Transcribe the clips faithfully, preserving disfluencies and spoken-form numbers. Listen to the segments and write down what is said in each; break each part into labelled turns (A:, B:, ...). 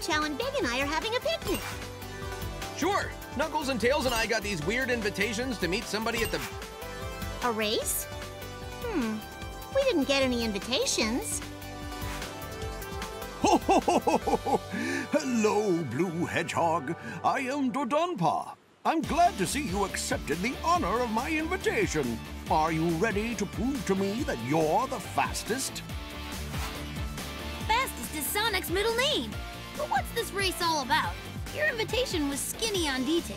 A: Chow and Big and I are having a picnic.
B: Sure. Knuckles and Tails and I got these weird invitations to meet somebody at the...
A: A race? Hmm. We didn't get any invitations.
C: Ho, ho, ho, ho, ho. Hello, Blue Hedgehog. I am Dodonpa. I'm glad to see you accepted the honor of my invitation. Are you ready to prove to me that you're the fastest?
D: Fastest is Sonic's middle name. But what's this race all about? Your invitation was skinny on details.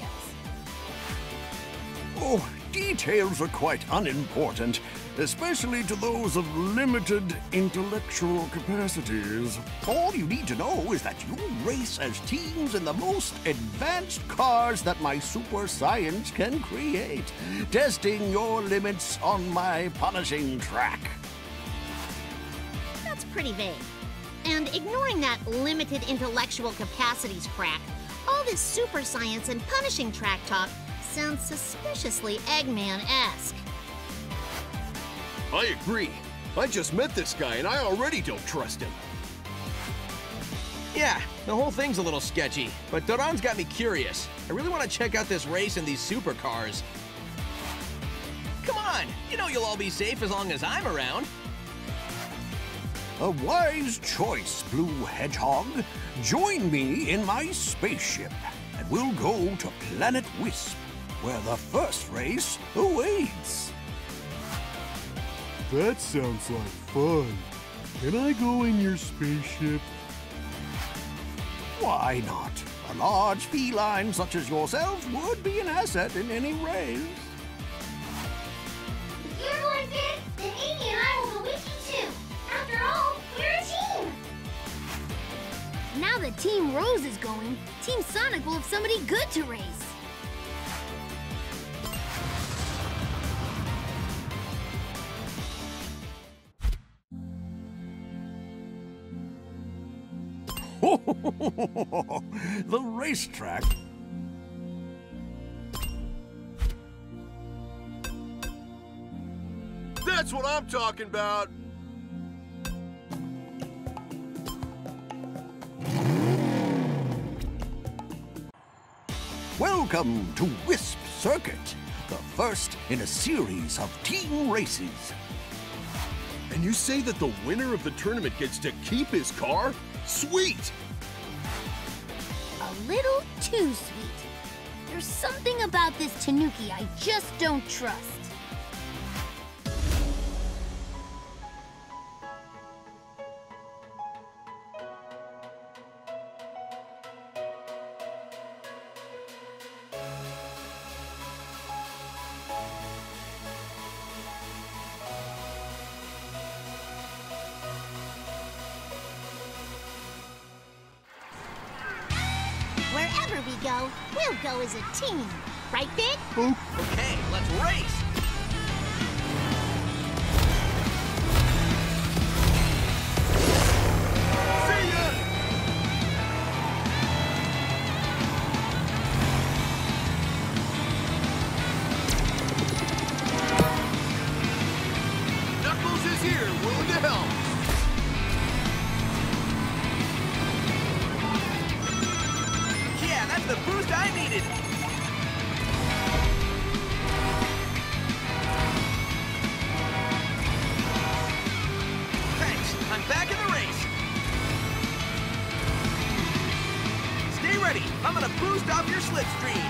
C: Oh, details are quite unimportant, especially to those of limited intellectual capacities. All you need to know is that you race as teams in the most advanced cars that my super science can create, testing your limits on my punishing track.
A: That's pretty vague. And ignoring that limited intellectual capacities crack, all this super science and punishing track talk sounds suspiciously Eggman-esque.
E: I agree. I just met this guy and I already don't trust him.
B: Yeah, the whole thing's a little sketchy, but Doran's got me curious. I really want to check out this race in these supercars. Come on, you know you'll all be safe as long as I'm around.
C: A wise choice, Blue Hedgehog. Join me in my spaceship, and we'll go to Planet Wisp, where the first race awaits.
F: That sounds like fun. Can I go in your spaceship?
C: Why not? A large feline such as yourself would be an asset in any race.
G: If you're going big, then Amy and I will go with you too. After all, we're a team.
D: Now that Team Rose is going, Team Sonic will have somebody good to race.
C: The racetrack.
E: That's what I'm talking about.
C: Welcome to Wisp Circuit, the first in a series of team races.
E: And you say that the winner of the tournament gets to keep his car? Sweet!
D: A little too sweet. There's something about this Tanuki I just don't trust.
A: Wherever we go, we'll go as a team. Right, Big?
B: Okay, let's race!
E: See ya! Knuckles is here, willing to help.
B: Yeah, that's the boost I needed! Thanks, I'm back in the race! Stay ready, I'm gonna boost off your slipstream!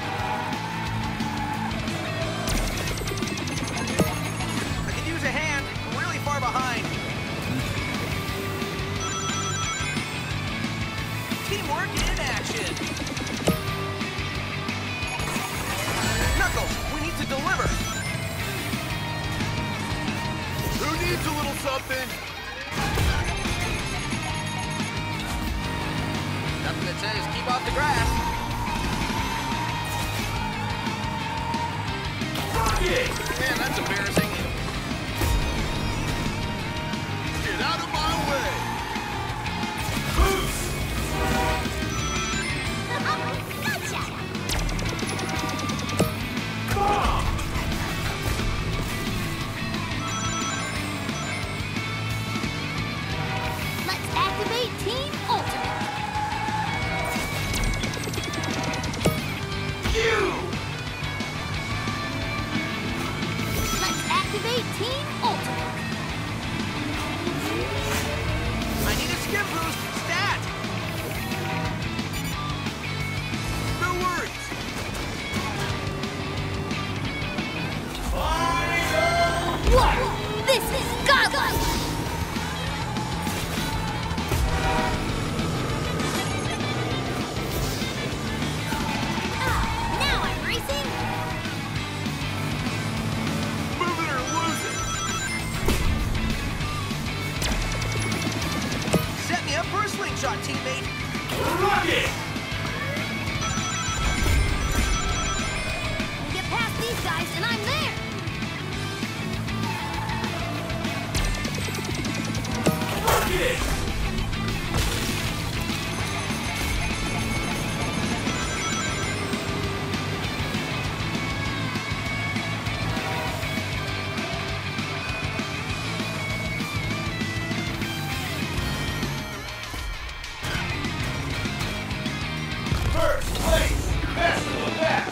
B: I could use a hand, I'm really far behind. Teamwork in action! Knuckles, we need to deliver!
E: Who needs a little something?
B: Nothing that says keep off the grass. Man, that's embarrassing.
E: Get out of my way!
A: Gotcha!
D: Let's activate Team Ultimate.
B: slingshot, teammate.
E: Rocket!
D: Get past these guys and I'm there!
E: Rocket! First place! Best of the best!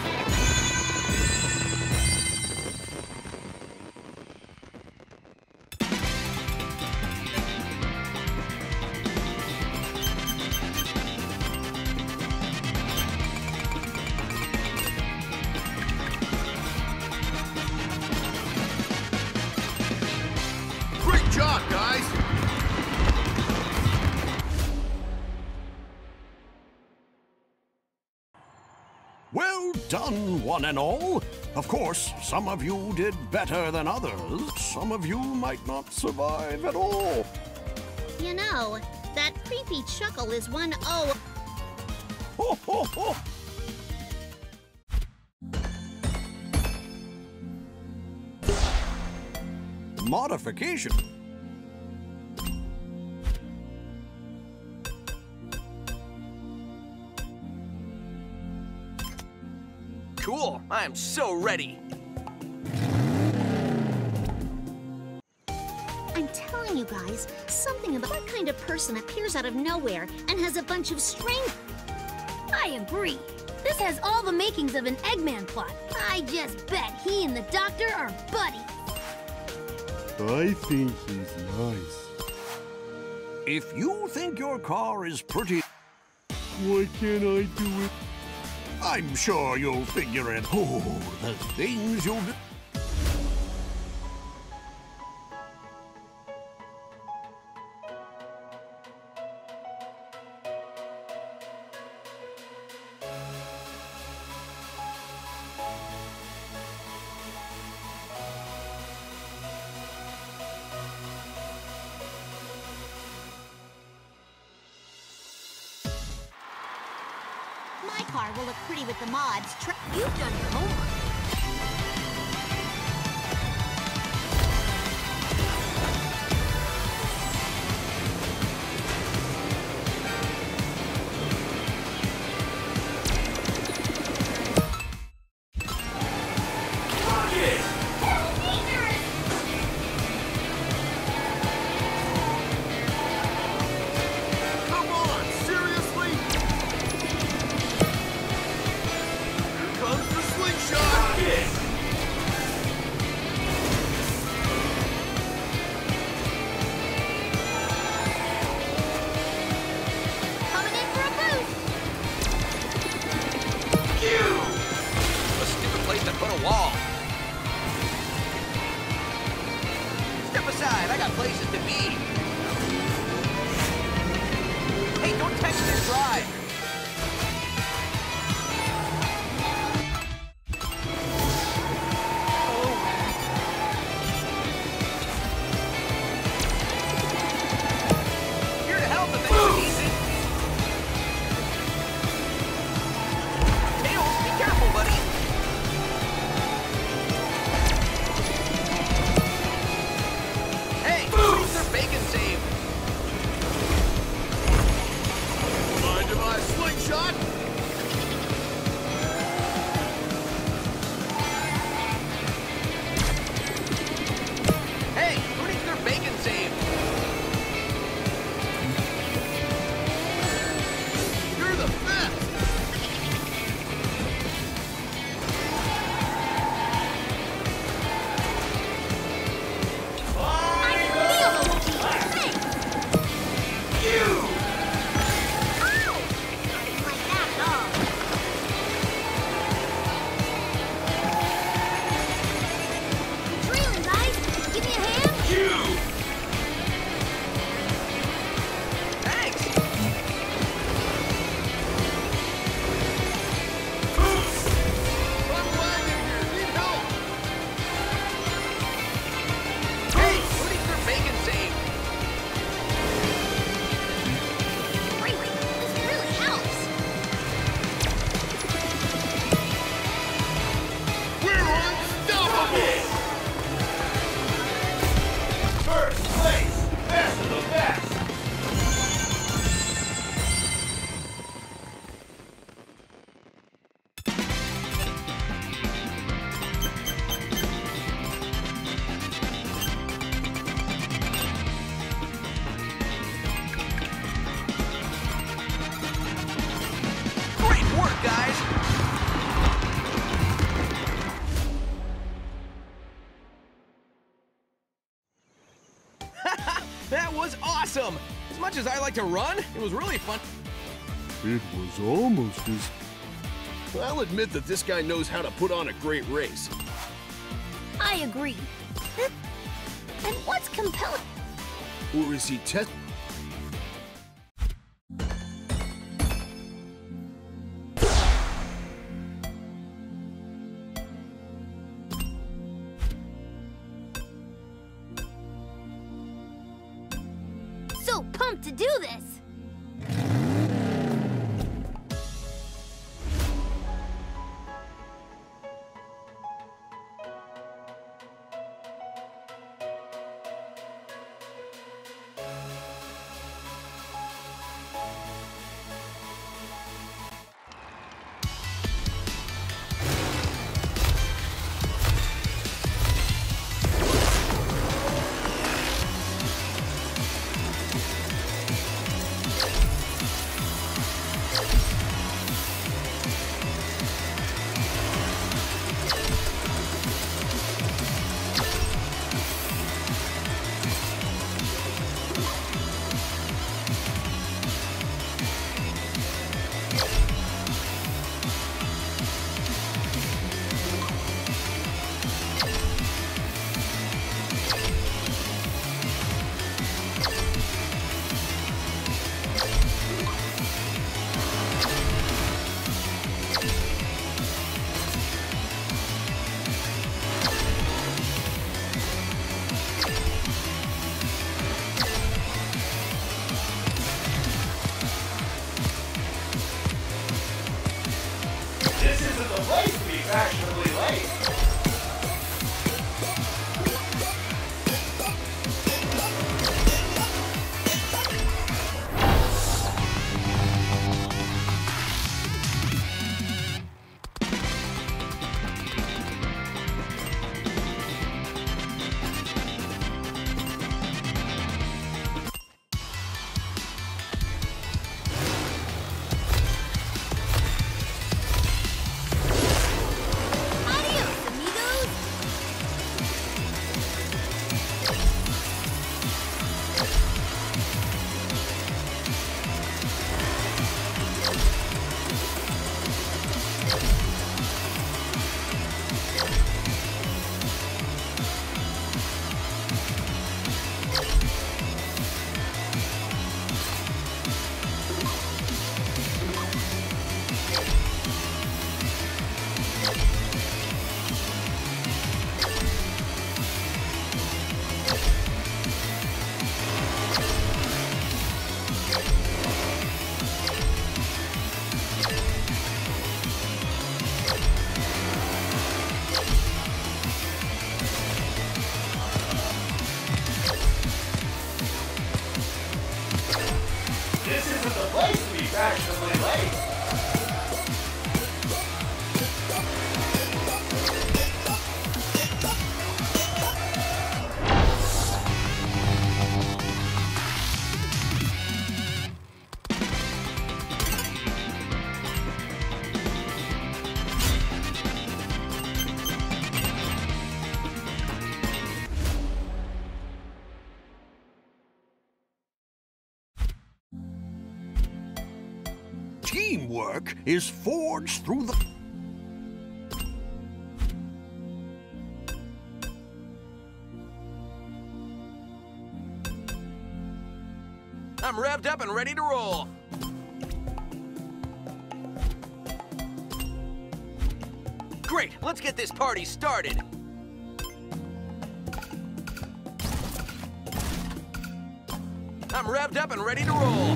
E: Great job, guys!
C: Well done, one and all. Of course, some of you did better than others. Some of you might not survive at all.
A: You know, that creepy chuckle is one oh.
C: Ho, ho, ho. Modification.
B: Cool, I am so ready.
A: I'm telling you guys, something about that kind of person appears out of nowhere and has a bunch of strength.
D: I agree. This has all the makings of an Eggman plot. I just bet he and the doctor are buddies.
F: I think he's nice.
C: If you think your car is pretty,
F: Why can't I do it?
C: I'm sure you'll figure it. Oh, the things you'll do.
A: My car will look pretty with the mods. Tr
D: You've done your homework.
E: Rocket! Come on, seriously? Here comes the slingshot!
B: up, guys? That was awesome! As much as I like to run, it was really fun.
F: It was almost as...
E: I'll admit that this guy knows how to put on a great race.
D: I agree.
A: And what's compelling?
E: Or is he test...
D: So pumped to do this!
C: Teamwork is forged through the...
B: I'm revved up and ready to roll. Great, let's get this party started. I'm revved up and ready to roll.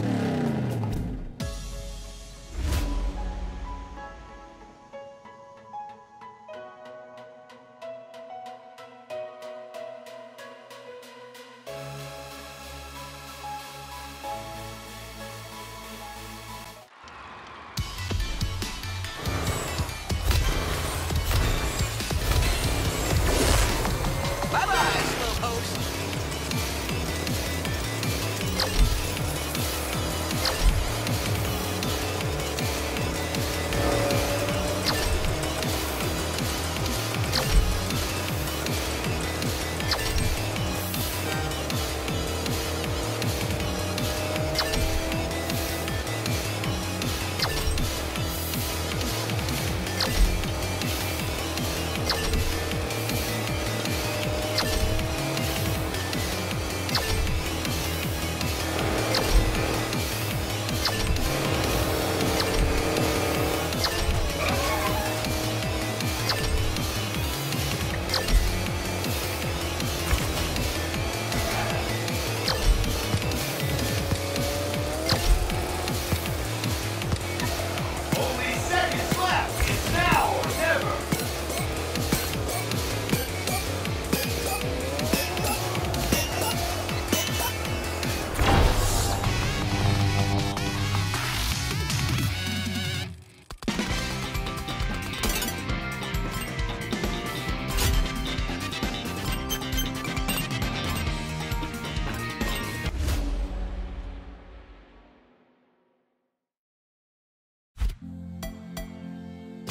B: Bye-bye, slowpokes.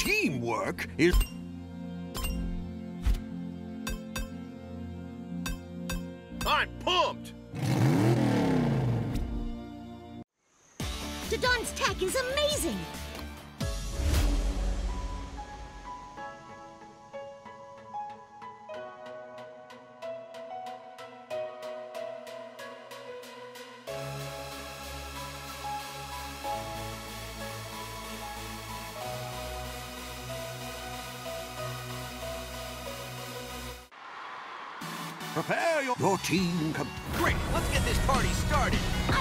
C: teamwork is...
E: I'm pumped!
A: Dodon's tech is amazing!
C: Prepare your, your team. Com
B: Great, let's get this party started.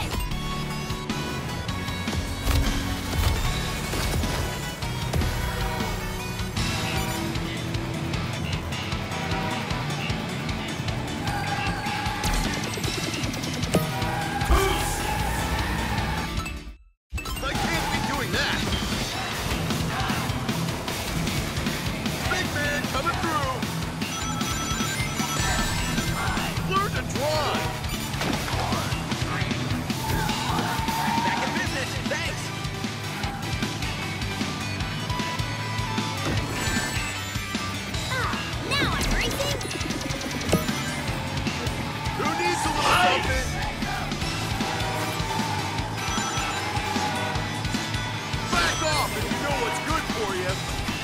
E: I can't be doing that! Big man coming through! Learn to drive!
B: Back in business, thanks.
D: Ah, now I'm racing!
E: Who needs a little something? Back off if you know what's good for you!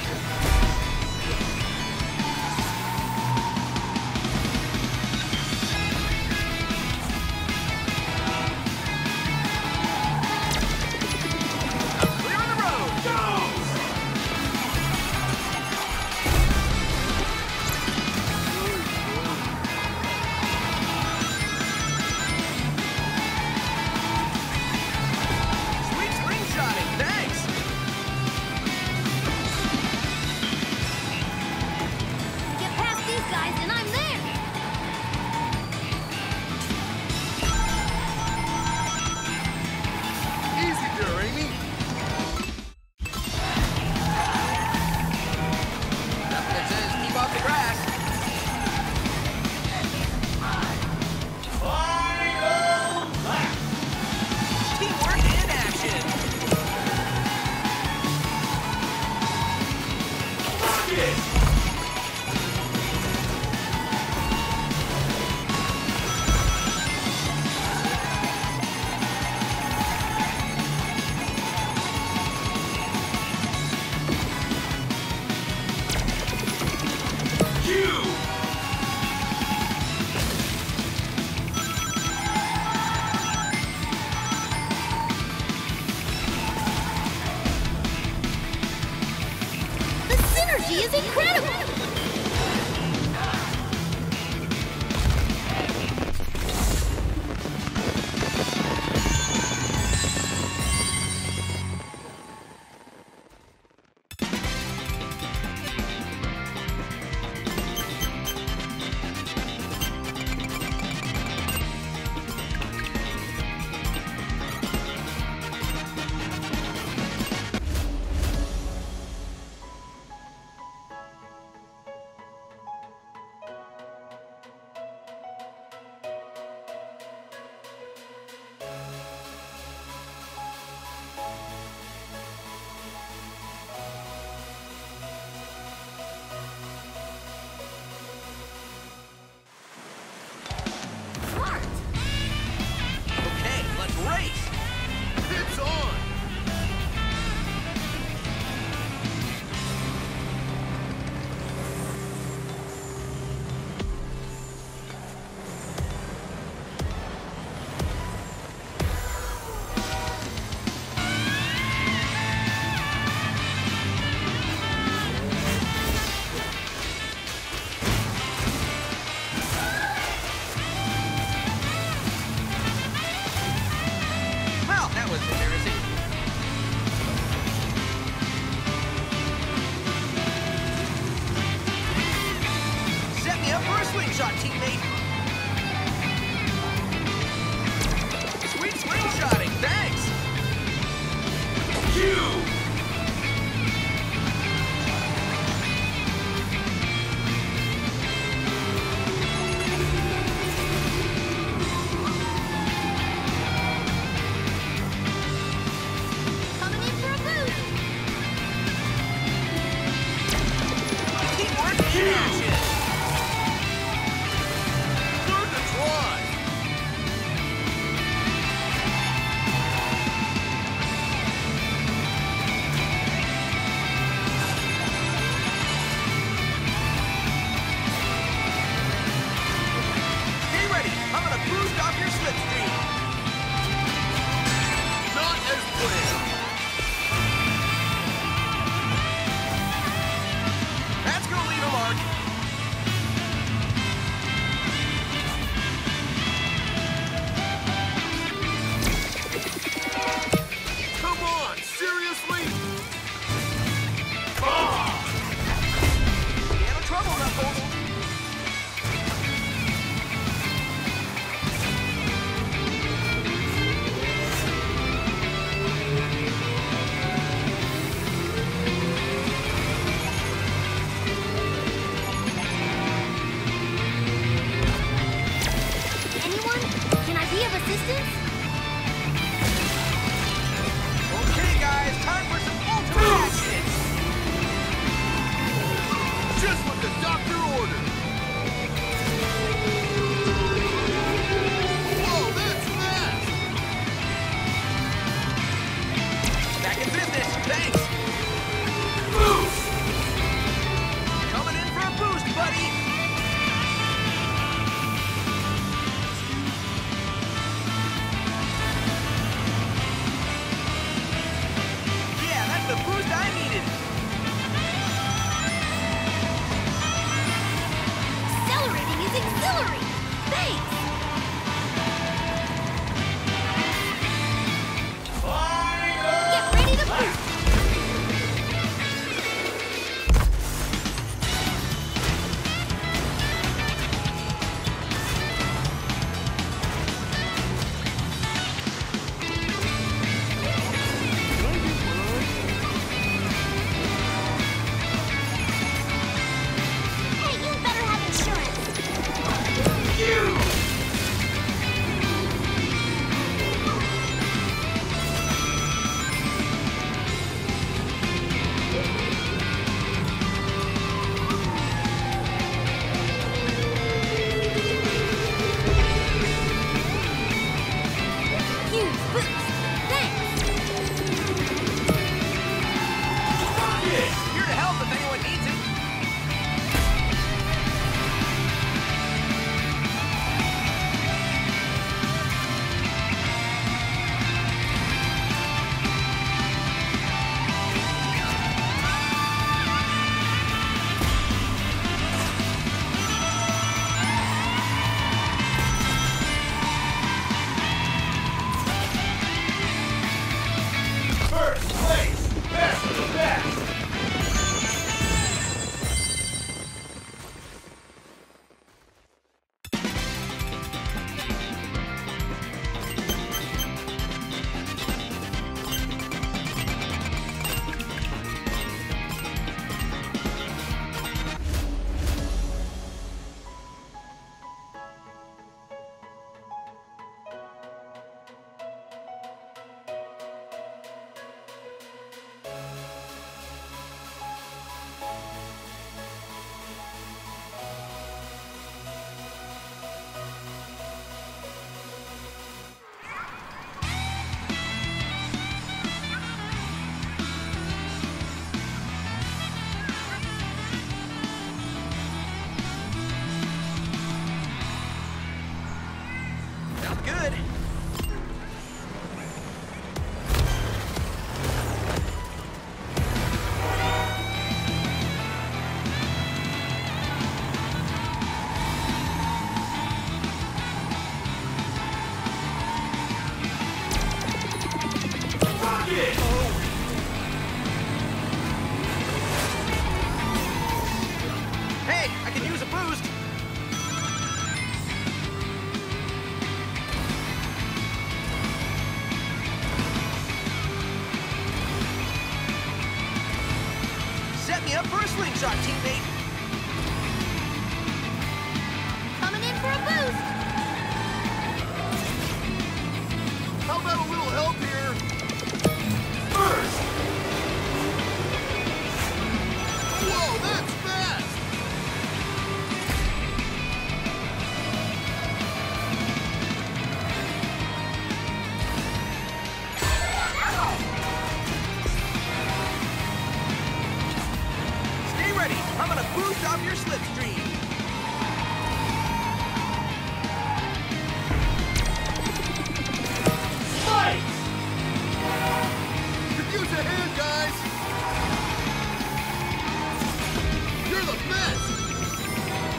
B: Clear on the road. Go! Sweet slingshotting, thanks.
D: Get past these guys and I'm there!
E: Easy there, Amy!
B: Nothing that says keep off the grass. Teamwork in action.
D: The synergy is incredible! Smart!
B: Okay, let's race.
E: It's on!
B: Well, that was embarrassing. Set me up for a slingshot, teammate. Sweet slingshotting, thanks. You.
D: huge boost. Thanks.
B: Here to help if anyone needs it.
E: First place! Best of the best!
B: Sounds good. Hey, I can use a boost. Set me up for a slingshot, teammate.
D: Coming in for a boost.
E: How about a little help here? First! Whoa, that's fast!
B: Stay ready. I'm gonna boost off your slipstream.
E: Fight! Could use a hand, guys! You're the best!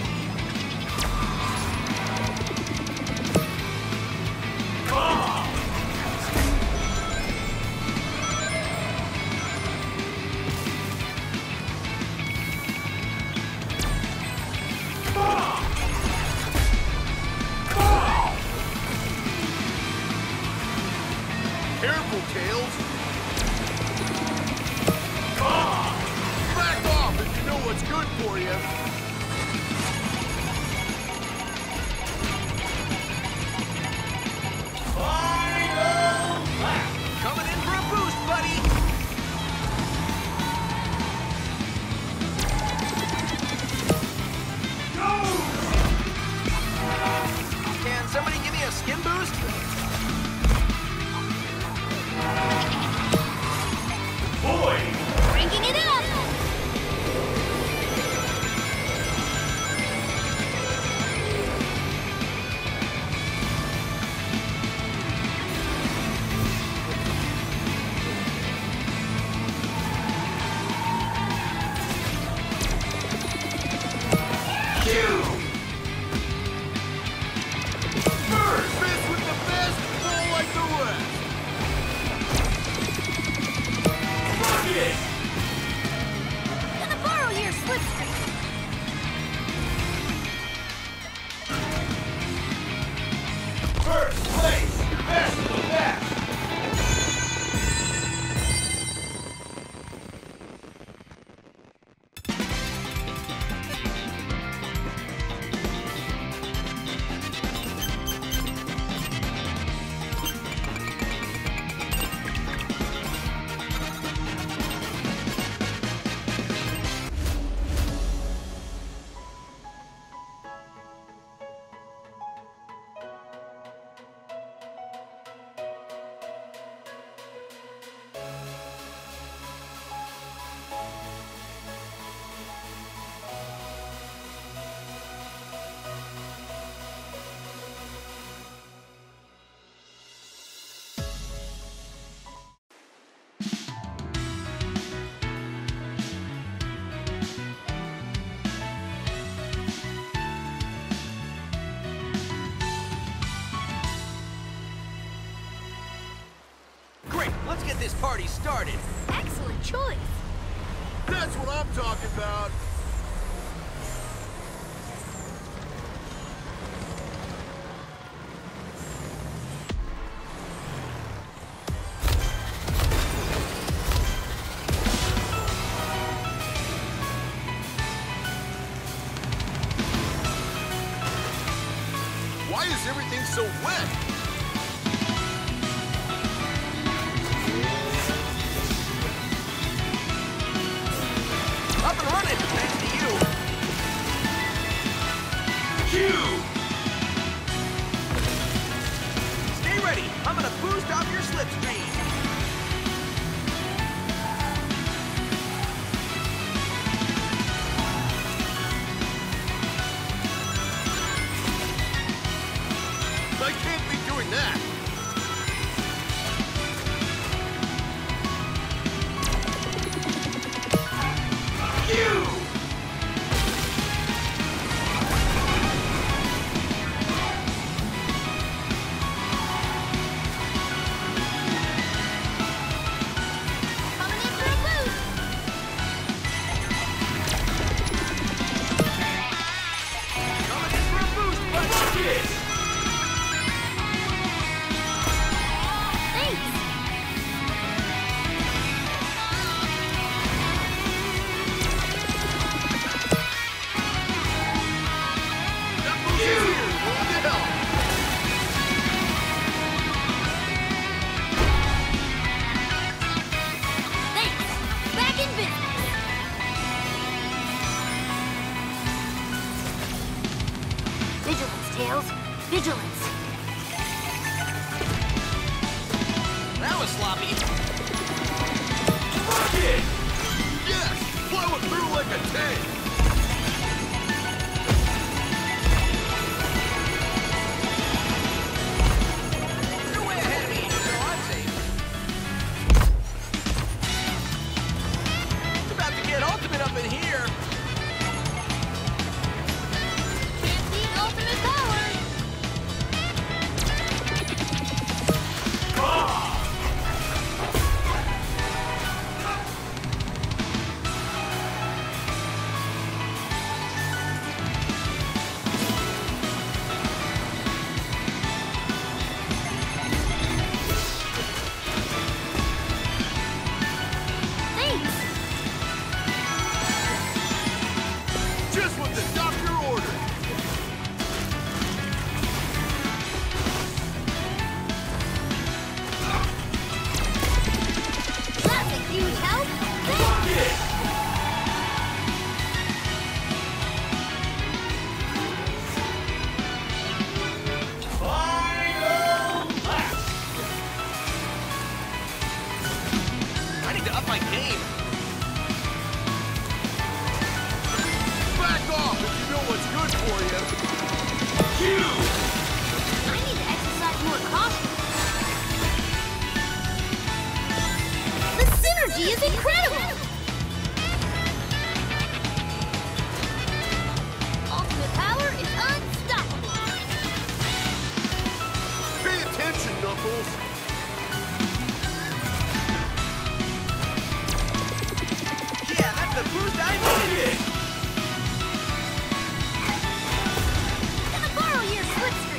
E: Careful, Tails! Back off if you know what's good for you!
B: Coming in for a boost, buddy. Can somebody give me a skin boost?
D: Cranking it up.
B: Great, let's get this party started.
D: Excellent choice.
E: That's what I'm talking about. Why is everything so wet?
B: Up and running, thanks to you.
E: Cue!
B: Stay ready, I'm gonna boost off your slipstream.
E: I can't be doing that. Cue!
D: Coming in for a boost.
B: Coming in for a boost, but
E: Rocket!
D: Thanks.
E: Cue! What the hell?
D: Thanks. Back in business. Vigilance, Tails. Vigilance.
B: that was sloppy.
E: Rocket! Yes! Blow it through like a tank!
B: You're way ahead of me, so I'm safe. It's about to get ultimate up in here.
D: Can't see ultimate power. Thanks.
E: Just what the doctor ordered!
D: That's a huge help. Thanks.
E: Rocket!
B: I need to up my game.
E: Back off if you know what's good for you! Cue!
D: I need to exercise more caution. The synergy is incredible! Ultimate power is unstoppable.
E: Pay attention, Knuckles!
B: Yeah, that's the boost I needed.
D: Can I borrow your slipstream?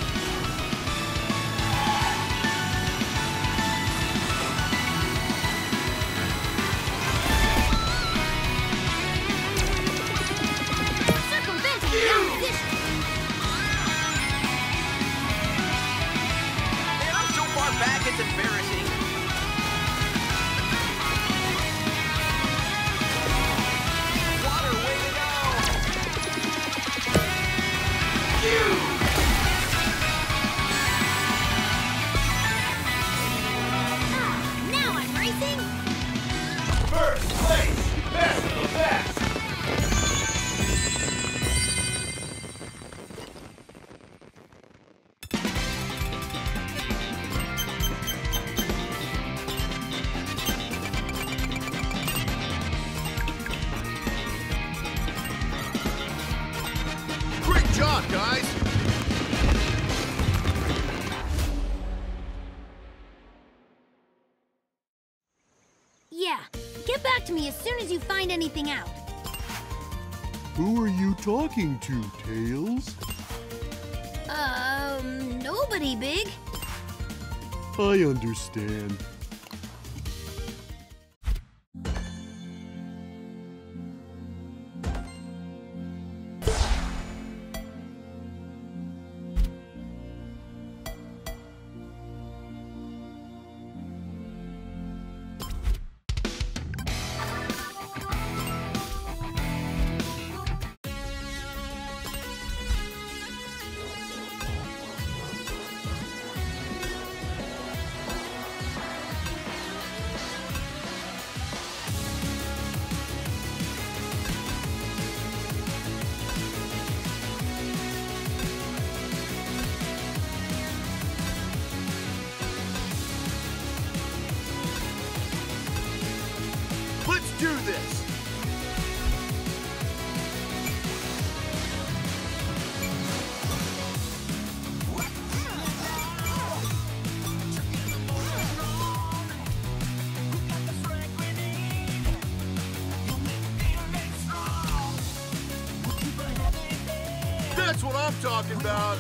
D: Yeah, get back to me as soon as you find anything out.
F: Who are you talking to, Tails?
D: Um, nobody, Big.
F: I understand.
E: Let's do this! That's what I'm talking about!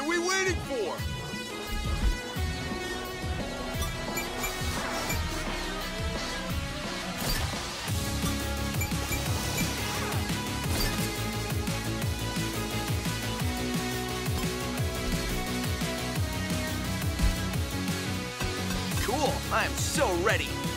E: are we waiting for?
B: Cool, I am so ready.